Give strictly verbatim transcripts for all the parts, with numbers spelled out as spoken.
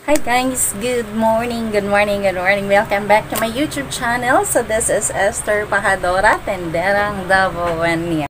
Hi guys, good morning, good morning, good morning. Welcome back to my YouTube channel. So this is Esther Pahadora, Tenderang Davoania.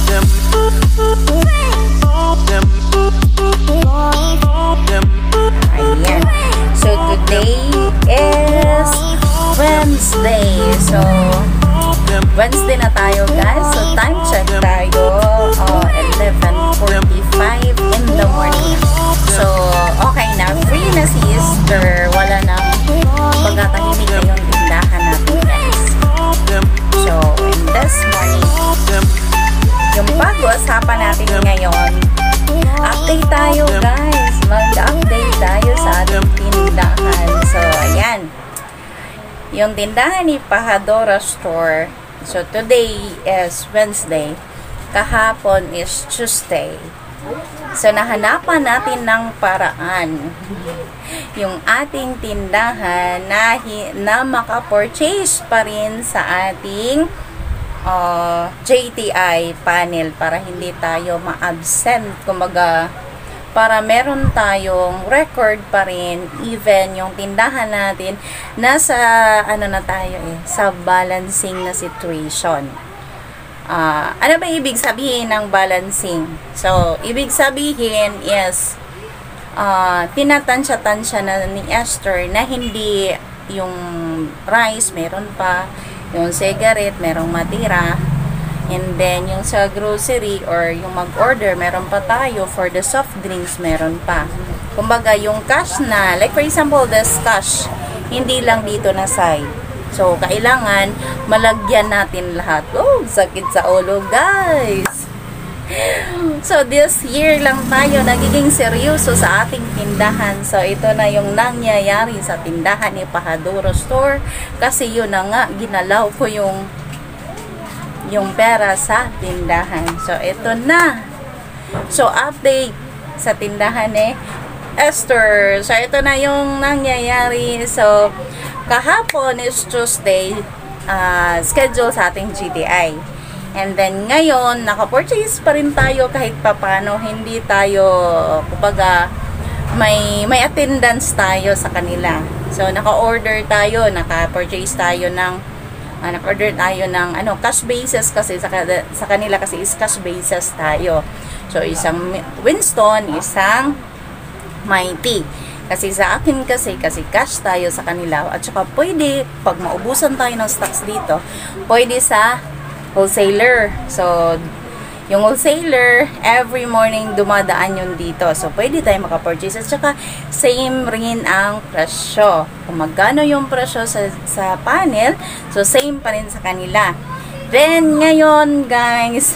Ayan. So today is Wednesday. So Wednesday na tayo guys. So time check tayo uh, eleven forty-five in the morning. So okay na, free na si Easter. Wala nang pagkatahimik na yung tindahan natin guys. So in this morning, yung pag-uusapan natin ngayon, update tayo guys. Mag-update tayo sa ating tindahan. So ayan, yung tindahan ni Pahadora Store. So today is Wednesday, kahapon is Tuesday. So nahanapan natin ng paraan yung ating tindahan na, na maka-purchase pa rin sa ating uh, J T I panel para hindi tayo ma-absent, kumaga para meron tayong record pa rin, even yung tindahan natin nasa ano na tayo eh, sa balancing na situation. Uh, ano ba ibig sabihin ng balancing? So, ibig sabihin is uh, tinatansya-tansya na ni Esther na hindi yung rice meron pa, yung cigarette merong matira, and then yung sa grocery or yung mag-order meron pa tayo, for the soft drinks meron pa. Kumbaga yung cash na, like for example this cash, hindi lang dito na side. So, kailangan malagyan natin lahat. Oh, sakit sa ulo, guys. So, this year lang tayo nagiging seryoso sa ating tindahan. So, ito na yung nangyayari sa tindahan ni Pahadora Store. Kasi yun na nga, ginalaw ko yung yung pera sa tindahan. So, ito na. So, update sa tindahan ni Esther. So, ito na yung nangyayari. So, kahapon is Tuesday, uh, schedule sa ating G T I. And then ngayon, naka-purchase pa rin tayo kahit papano. Hindi tayo, kumbaga, may, may attendance tayo sa kanila. So, naka-order tayo, naka-purchase tayo ng, uh, naka-order tayo ng ano, cash basis kasi sa, sa kanila kasi is cash basis tayo. So, isang Winston, isang Mighty. Kasi sa akin kasi, kasi cash tayo sa kanila. At saka pwede, pag maubusan tayo ng stocks dito, pwede sa wholesaler. So, yung wholesaler, every morning dumadaan yun dito. So, pwede tayo makapurchase. At saka, same rin ang presyo. Kung magkano yung presyo sa, sa panel, so same pa rin sa kanila. Then, ngayon guys,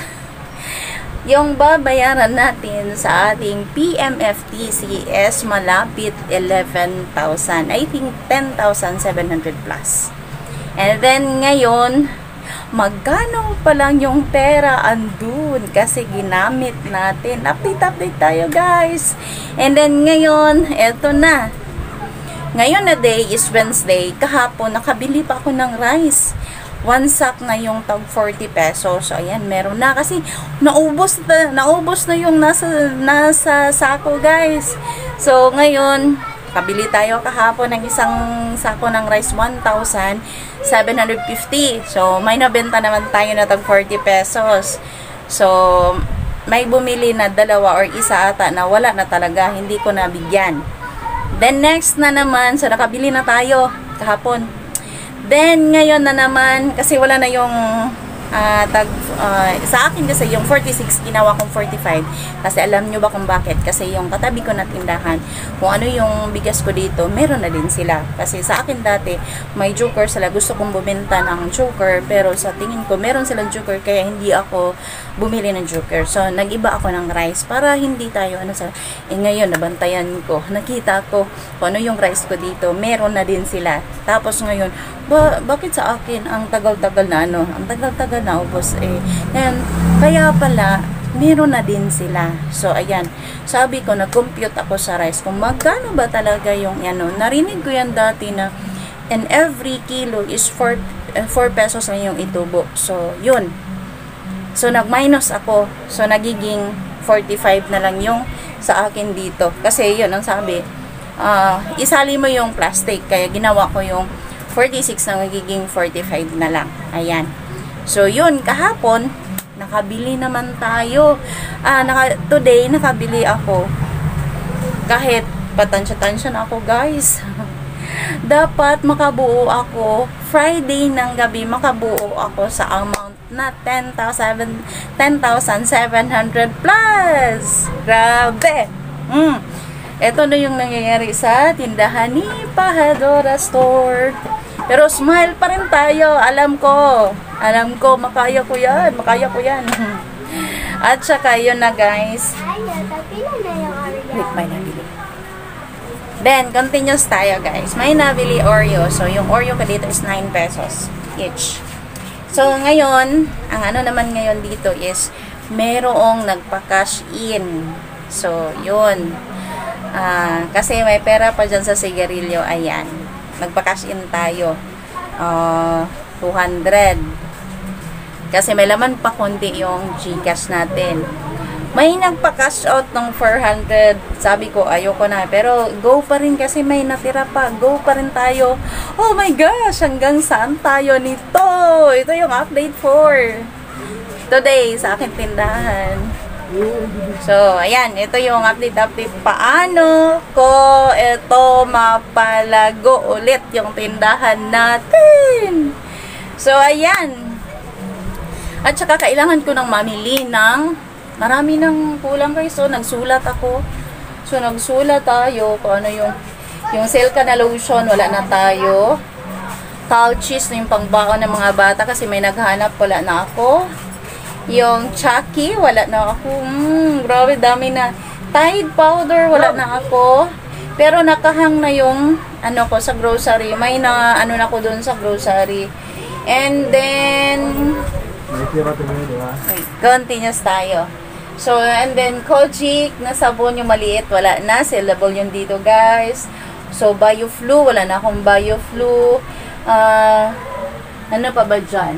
yung babayaran natin sa ating P M F T C is malapit eleven thousand. I think ten thousand seven hundred plus. And then ngayon, magkano pa lang yung pera andun kasi ginamit natin. Update, update tayo guys. And then ngayon, eto na. Ngayon na day is Wednesday. Kahapon, nakabili pa ako ng rice. One sack na yung tag forty pesos. So, ayan, meron na. Kasi, naubos na, naubos na yung nasa, nasa sako, guys. So, ngayon, kabili tayo kahapon ng isang sako ng rice, one thousand seven hundred fifty. So, may nabenta naman tayo na tag forty pesos. So, may bumili na dalawa or isa ata na wala na talaga. Hindi ko nabigyan. Then, next na naman, so, nakabili na tayo kahapon. Then, ngayon na naman, kasi wala na yung uh, tag, uh, sa akin kasi yung forty-six, ginawa kong forty-five. Kasi alam nyo ba kung bakit? Kasi yung katabi ko na tindahan, kung ano yung bigas ko dito, meron na din sila. Kasi sa akin dati, may joker sila. Gusto kong bumenta ng joker, pero sa tingin ko, meron silang joker, kaya hindi ako bumili ng joker. So, nag-iba ako ng rice para hindi tayo, ano sa, eh ngayon, nabantayan ko, nakita ko kung ano yung rice ko dito, meron na din sila. Tapos ngayon, ba, bakit sa akin ang tagal-tagal na ano, ang tagal-tagal na ubos eh. And, kaya pala, meron na din sila. So, ayan, sabi ko, nag-compute ako sa rice kung magkano ba talaga yung ano, narinig ko yan dati na and every kilo is four pesos lang yung itubo. So, yun. So, nag-minus ako. So, nagiging forty-five na lang yung sa akin dito. Kasi, yun, ang sabi, uh, isali mo yung plastic. Kaya ginawa ko yung forty-six na magiging forty-five na lang. Ayan. So, yun. Kahapon, nakabili naman tayo. Ah, naka, today, nakabili ako. Kahit patansya-tansya na ako, guys. Dapat makabuo ako. Friday ng gabi, makabuo ako sa amount na ten thousand seven hundred plus. Grabe. Mm. Ito na yung nangyayari sa tindahan ni Pahadora Store. Pero smile pa rin tayo. Alam ko. Alam ko, makaya ko yan. Makaya ko yan. At saka yun na, guys. Wait, may nabili. Then, continuous tayo, guys. May nabili Oreo. So, yung Oreo ka dito is nine pesos each. So, ngayon, ang ano naman ngayon dito is merong nagpa-cash in. So, yun. Uh, kasi may pera pa dyan sa sigarilyo. Ayan. Nagpa-cash in tayo. Uh, two hundred. Kasi may laman pa kundi yung Gcash natin. May nagpa-cash out ng four hundred. Sabi ko, ayoko na. Pero, go pa rin kasi may natira pa. Go pa rin tayo. Oh my gosh! Hanggang saan tayo nito? Ito yung update for today sa aking tindahan. So, ayan. Ito yung update-update. Paano ko ito mapalago ulit yung tindahan natin? So, ayan. At saka, kailangan ko nang mamili ng marami nang kulang, guys. So, nagsulat ako. So, nagsulat tayo kung ano yung yung Silka na lotion, wala na tayo. Couches, yung pangbaon ng mga bata kasi may naghanap, wala na ako. Yung Chucky, wala na ako. Mm, grabe, dami na. Tide powder, wala na ako. Pero nakahang na yung ano ko sa grocery. May na ano na ko dun sa grocery. And then wait, continuous tayo. So, and then, Kojic na sabon yung maliit, wala na. Sellable yun dito, guys. So, BioFlu, wala na akong BioFlu. Uh, ano pa ba dyan?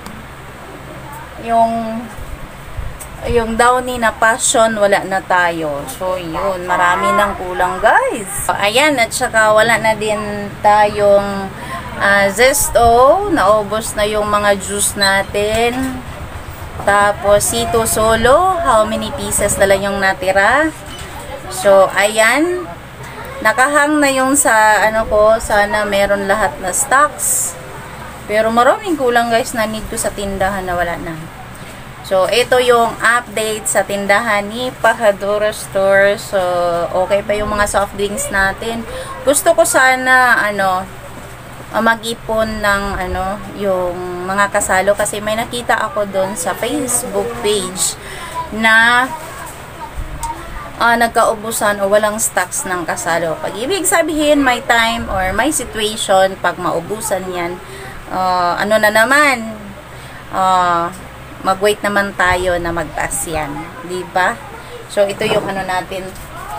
Yung, yung Downy na Passion, wala na tayo. So, yun. Marami nang kulang, guys. So, ayan, at saka wala na din tayong uh, Zesto. Naubos na yung mga juice natin. Tapos, Sito Solo, how many pieces na lang yung natira. So, ayan. Nakahang na yung sa, ano ko, sana meron lahat na stocks. Pero maraming kulang, guys, na need ko sa tindahan na wala na. So, ito yung update sa tindahan ni Pahadora Store. So, okay pa yung mga soft drinks natin. Gusto ko sana, ano, mag-ipon ng ano yung mga kasalo kasi may nakita ako doon sa Facebook page na uh, nagkaubusan o walang stocks ng kasalo. Pag ibig sabihin may time or may situation pag maubusan yan, uh, ano na naman, uh, mag-wait naman tayo na magtaas yan, di ba? So ito yung ano natin.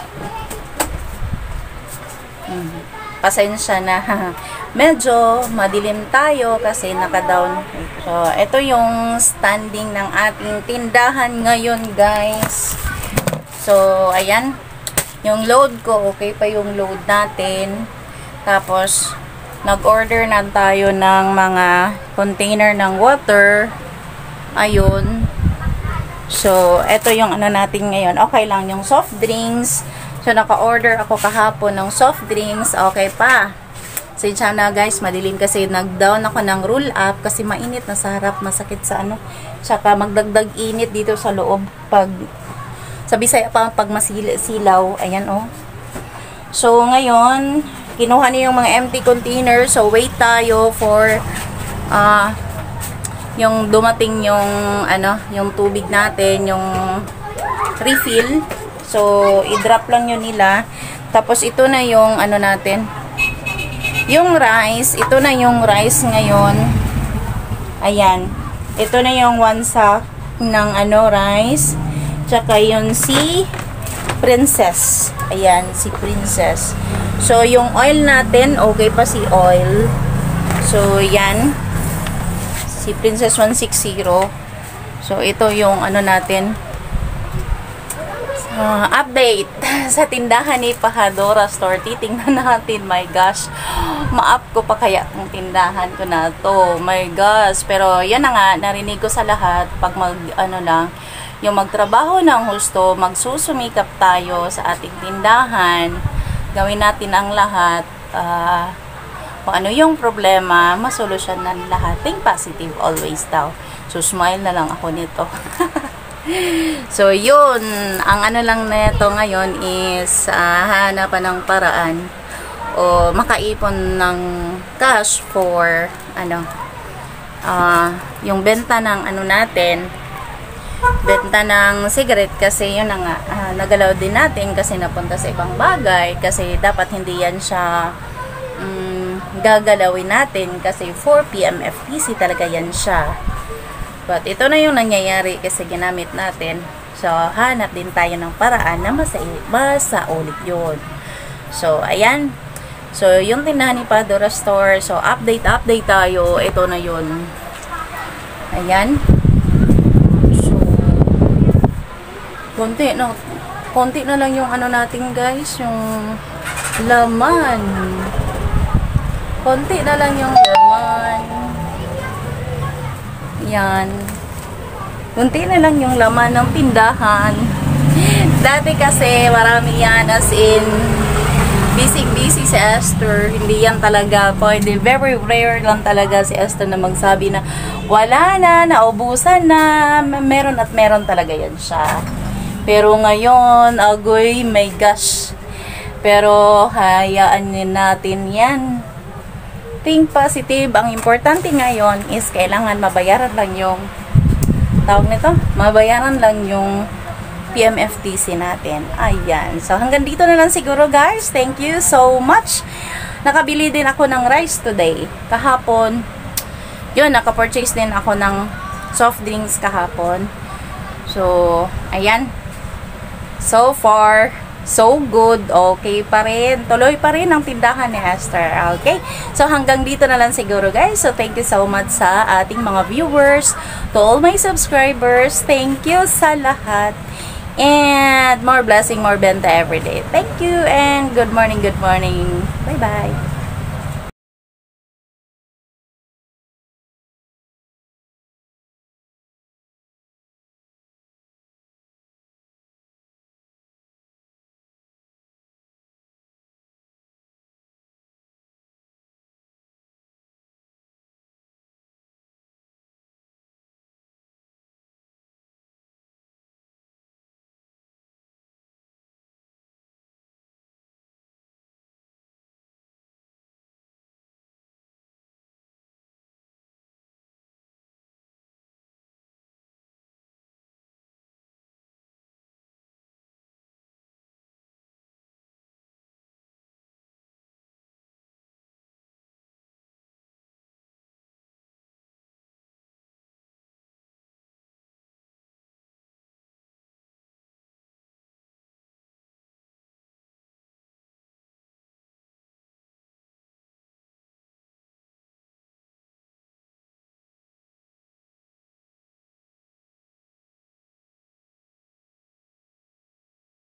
Hmm. Pasensya na. Medyo madilim tayo kasi naka-down. So, ito yung standing ng ating tindahan ngayon, guys. So, ayan. Yung load ko, okay pa yung load natin. Tapos, nag-order na tayo ng mga container ng water. Ayun. So, ito yung ano natin ngayon. Okay lang yung soft drinks. So, naka-order ako kahapon ng soft drinks. Okay pa. So, na guys, madilim kasi nag-down ako ng roll up kasi mainit na sa harap. Masakit sa ano. Tsaka magdagdag init dito sa loob. Pag, sa Bisaya pa, pag masilaw. Ayan, oh. So, ngayon, kinuha niyo yung mga empty containers. So, wait tayo for uh, yung dumating yung ano, yung tubig natin, yung refill. So, i-drop lang yun nila. Tapos, ito na yung ano natin. Yung rice. Ito na yung rice ngayon. Ayan. Ito na yung one sack ng ano, rice. Tsaka yung si Princess. Ayan, si Princess. So, yung oil natin, okay pa si oil. So, yan. Si Princess one sixty. So, ito yung ano natin. Uh, update. sa tindahan ni Pahadora Store. Titingnan natin, my gosh. Ma-up ko pa kaya ang tindahan ko na to. My gosh. Pero yan na nga, narinig ko sa lahat, pag mag, ano lang, yung magtrabaho ng husto, magsusumikap tayo sa ating tindahan, gawin natin ang lahat, uh, kung ano yung problema, masolusyonan lahat. Think positive always daw. So, smile na lang ako nito. So, yun. Ang ano lang neto ngayon is uh, hanapan ng paraan o makaipon ng cash for ano uh, yung benta ng ano natin, benta ng cigarette, kasi yun na nga, uh, nagalaw din natin kasi napunta sa ibang bagay, kasi dapat hindi yan siya um, gagalawin natin kasi four P M F T C talaga yan siya. But ito na yung nangyayari kasi ginamit natin. So, hanap din tayo ng paraan na masa, masa ulit yun. So, ayan. So, yung tindahan ni Pahadora Store. So, update, update tayo. Ito na yun. Ayan. So, konti na, konti na lang yung ano natin, guys. Yung laman. Konti na lang yung laman. Yan. Kunti na lang yung laman ng tindahan. Dati kasi marami yan, as in busy-busy si Esther. Hindi yan talaga pwede. Very rare lang talaga si Esther na magsabi na wala na, naubusan na. Meron at meron talaga yan siya. Pero ngayon, agoy, my gosh. Pero hayaan natin yan. Think positive. Ang importante ngayon is kailangan mabayaran lang yung tawag nito, mabayaran lang yung P M F T C natin. Ayan. So, hanggang dito na lang siguro, guys. Thank you so much. Nakabili din ako ng rice today. Kahapon, yun, nakapurchase din ako ng soft drinks kahapon. So, ayan. So far, so good. Okay pa rin. Tuloy pa rin ang tindahan ni Esther. Okay? So, hanggang dito na lang siguro, guys. So, thank you so much sa ating mga viewers. To all my subscribers, thank you sa lahat. And more blessing, more benta everyday. Thank you and good morning, good morning. Bye-bye.